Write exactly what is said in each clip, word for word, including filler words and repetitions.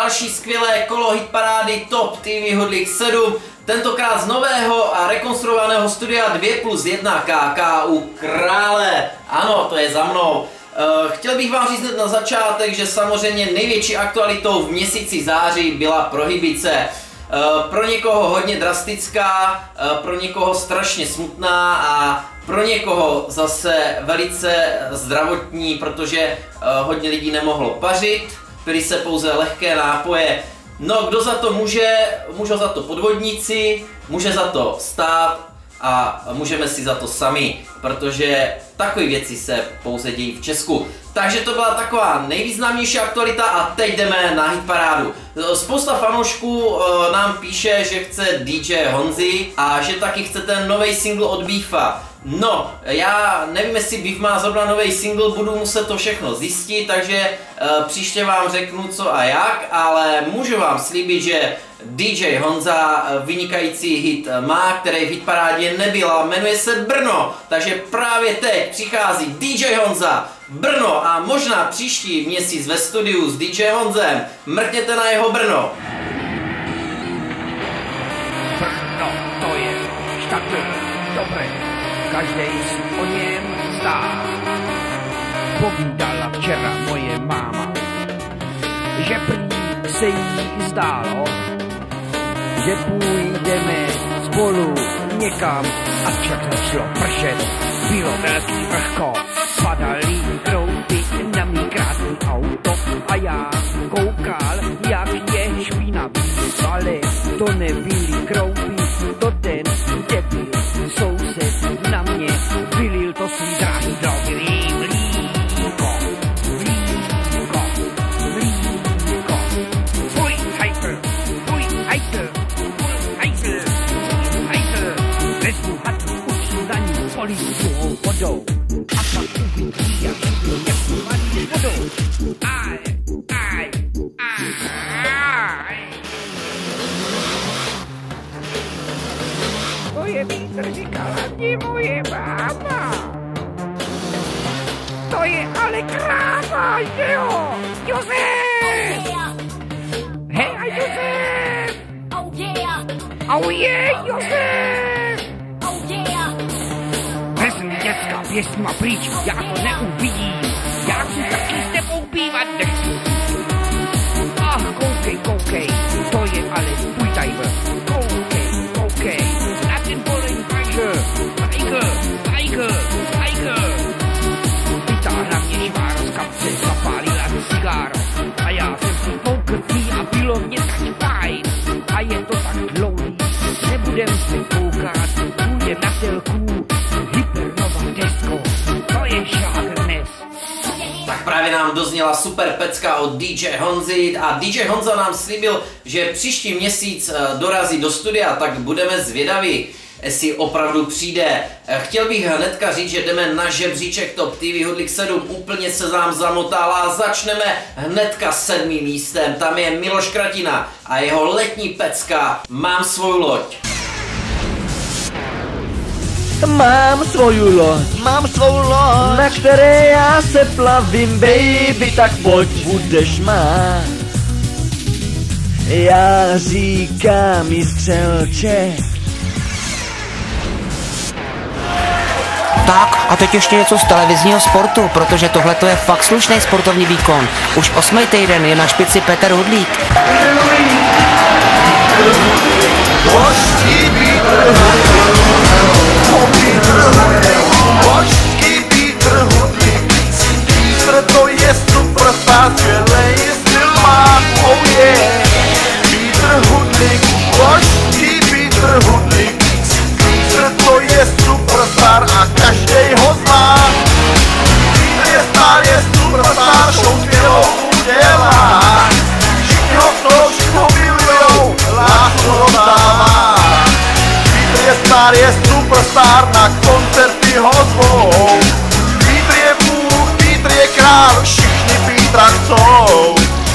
další skvělé kolo hitparády Top T V Hoodlík sedm, tentokrát z nového a rekonstruovaného studia dva plus jedna K K U Krále. Ano, to je za mnou. Chtěl bych vám říct na začátek, že samozřejmě největší aktualitou v měsíci září byla prohibice. Pro někoho hodně drastická, pro někoho strašně smutná a pro někoho zase velice zdravotní, protože hodně lidí nemohlo pařit, pili se pouze lehké nápoje. No, kdo za to může? Můžou za to podvodníci, může za to stát a můžeme si za to sami, protože takové věci se pouze dějí v Česku. Takže to byla taková nejvýznamnější aktualita a teď jdeme na hitparádu. Spousta fanoušků nám píše, že chce D J Honzi a že taky chce ten nový single od Beefa. No, já nevím, jestli Beef má zrovna nový single, budu muset to všechno zjistit, takže uh, příště vám řeknu co a jak, ale můžu vám slíbit, že D J Honza vynikající hit má, který v hitparádě nebyla, jmenuje se Brno, takže právě teď přichází D J Honza Brno a možná příští měsíc ve studiu s D J Honzem, mrkněte na jeho Brno. Brno, to je štaty, dobré. Každý si o něm zdá. Povídala včera moje máma, že prý se jí zdálo, že půjdeme spolu někam a však začalo pršet. Bylo velký vlhko, padaly krouty na mý krásný auto a já koukal, jak je špinavý, ale to nebyly kroupy, to ten debil soused na mě vylil to svý drahý drogy. Mlíko, mlíko, mlíko. Fuj, hajtl, fuj, hajtl, fuj, hajtl, fuj, hajtl. Vezmu hatru, učím na ní poliju tuhou vodou a pak uvidí, jak jak vadí vodou. Aj, aj, aj. To je vítr, říkala mi moje máma. To je ale kráva, že jo? Josef! Oh yeah! Hej, a Josef! Oh yeah! Oh yeah, Josef! Oh yeah! Vezmu děcka, běž s nima pryč, já to neuvidím. Já si taky s tebou bývat nechci. Ach, koukej, koukej, to je ale tvůj diver. Koukej, koukej, na ten bolený tiger, tiger, tiger, tiger. Vytáhla mě šváro z kapce, zapálila cigáro. A já jsem si poukrtý a bylo mě tak fajn. A je to tak dlouhý, nebudem se koukat, půjdem na telku, hypernova disco, to je šágrnes. Tak právě nám dozněla super pecka od D J Honzy a D J Honza nám slíbil, že příští měsíc dorazí do studia, tak budeme zvědaví, jestli opravdu přijde. Chtěl bych hnedka říct, že jdeme na žebříček Top T V Hoodlík sedm, úplně se nám zamotal a začneme hnedka sedmým místem. Tam je Miloš Kratina a jeho letní pecka Mám svou loď. Mám svoju loď, mám svou loď, na které já se plavím, baby, tak pojď, budeš má. Já říkám jí střelče. Tak a teď ještě něco z televizního sportu, protože tohle je fakt slušný sportovní výkon. Už osmý týden je na špici Petr Hudlík. Hořký Petr Hudlík, Petr to je superstar, skvělej styl má, oh yeah. Petr Hudlík, hořký Petr Hudlík, Petr to je superstar a každej ho zná. Petr je star, je superstar, show skvělou udělá. Všichni ho chcou, všichni ho milujou, lásku rozdává. Petr je star, je superstar, na koncerty ho zvou. Petr je Bůh, Petr je král, všichni Petra chcou.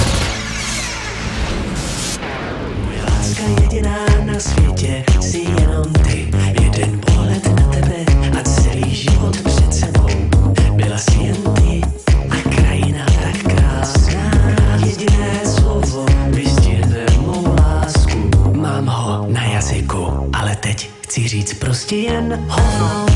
Moje láska jediná na světě, jsi jenom ty. Jeden pohled na tebe a celý život před sebou. Byla jsi jen ty a krajina tak krásná. Jediné slovo bys chci říct prostě jen hovno.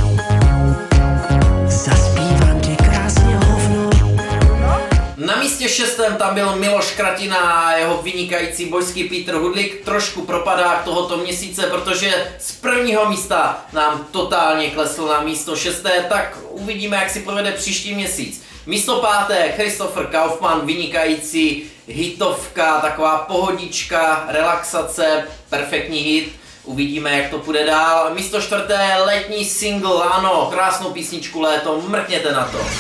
Zaspívám ti krásně hovno. Na místě šestém tam byl Miloš Kratina a jeho vynikající božský Petr Hudlik. Trošku propadák tohoto měsíce, protože z prvního místa nám totálně klesl na místo šesté, tak uvidíme, jak si povede příští měsíc. Místo páté Christopher Kaufmann, vynikající hitovka, taková pohodička, relaxace, perfektní hit. Uvidíme, jak to půjde dál. Místo čtvrté letní single, ano, krásnou písničku Léto, mrkněte na to.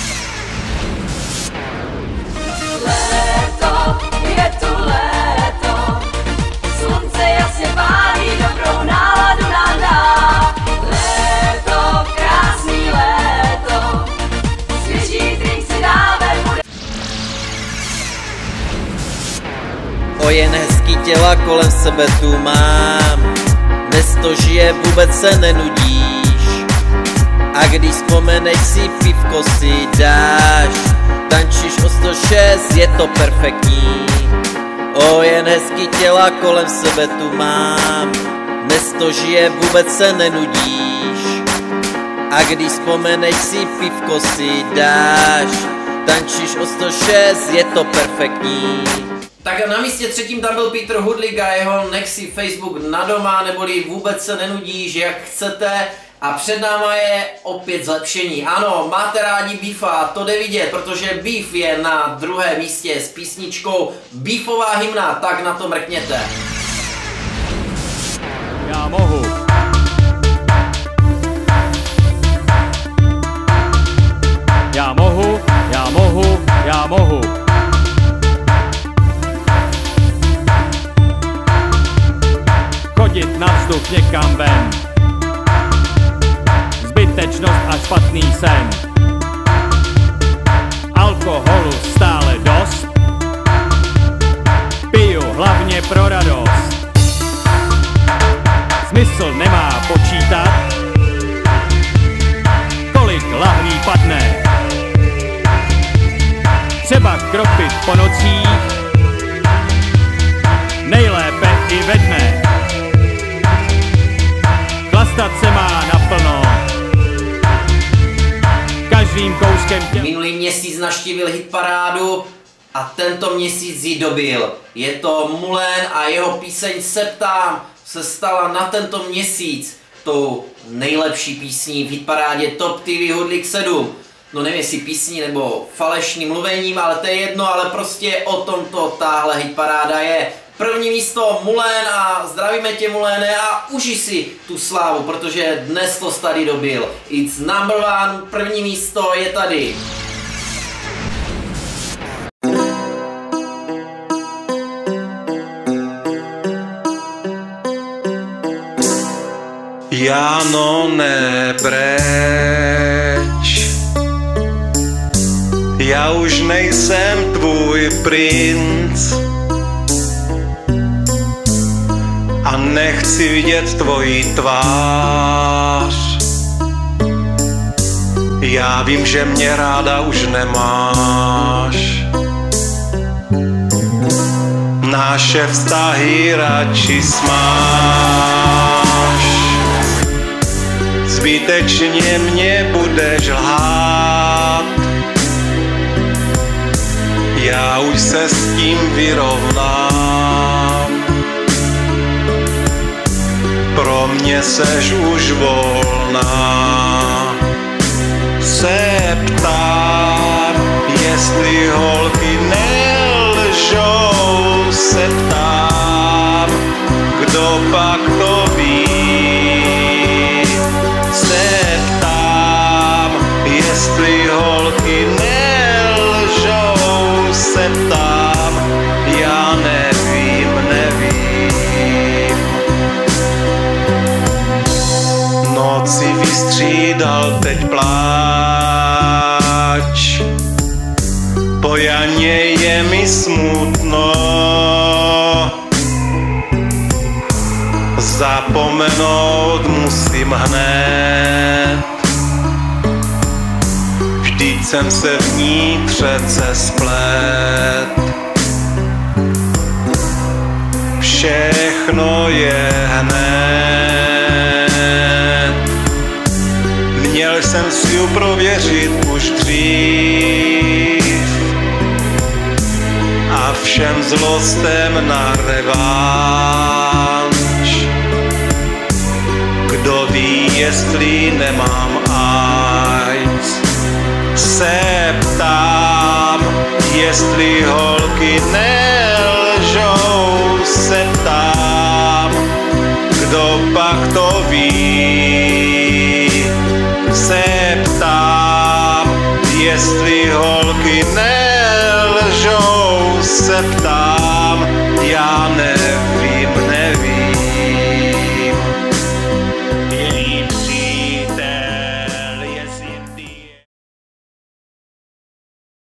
Léto, je tu léto, slunce jasně pálí, dobrou náladu nám dá. Léto, krásný léto, svěží drink si dáme, bude... O jen hezký těla kolem sebe tu mám, město žije, vůbec se nenudíš. A když vzpomeneš si, pivko si dáš, tančíš o sto šest, je to perfektní. O jen hezký těla kolem sebe tu mám, město žije, vůbec se nenudíš. A když vzpomeneš si, pivko si dáš, tančíš o sto šest, je to perfektní. Tak na místě třetím tam byl Petr Hudlik a jeho Nexi Facebook na doma, neboli vůbec se nenudíš, jak chcete. A před náma je opět zlepšení. Ano, máte rádi Beefa, to jde vidět, protože Beef je na druhém místě s písničkou Beefová hymna, tak na to mrkněte. Já mohu. Já mohu, já mohu, já mohu. Chodit na vzduch někam ven. Zbytečnost a špatný sen. Alkoholu stále dost. Piju hlavně pro radost. Smysl nemá počítat, kolik lahví padne. Třeba kropit po nocích, nejlépe i ve dne. Chlastat se má naplno, každým kouskem těla. Minulý měsíc navštívil hitparádu a tento měsíc ji dobil. Je to Mulen a jeho píseň Se ptám se stala na tento měsíc tou nejlepší písní v hitparádě Top T V Hudlik sedm. No nevím, jestli písní nebo falešným mluvením, ale to je jedno, ale prostě o tomto táhle hitparáda je. První místo Mulen a zdravíme tě, Muléne, a užij si tu slávu, protože dnes to tady dobil. It's number one, první místo je tady. Jano, nebreč, já už nejsem tvůj princ a nechci vidět tvoji tvář. Já vím, že mě ráda už nemáš. Naše vztahy radši smáš. Zbytečně mě budeš lhát. Já už se s tím vyrovnám. Pro mě seš už volná. Se ptám, jestli holky nelžou. Se ptám, kdo pak to ví. Se ptám, jestli holky nelžou. Se ptám, já nevím, nevím. Noci vystřídal teď pláč. Po Janě je mi smutno. Zapomenout musím hned. Vždyť jsem se v ní přece splet. Všechno je hned. Měl jsem si ju prověřit už dřív a všem zlostem na revanš. Kdo ví, jestli nemám AIDS, se ptám, jestli holky nelžou, se ptám, kdo pak to ví, se ptám, jestli holky nelžou, se ptám, já nevím.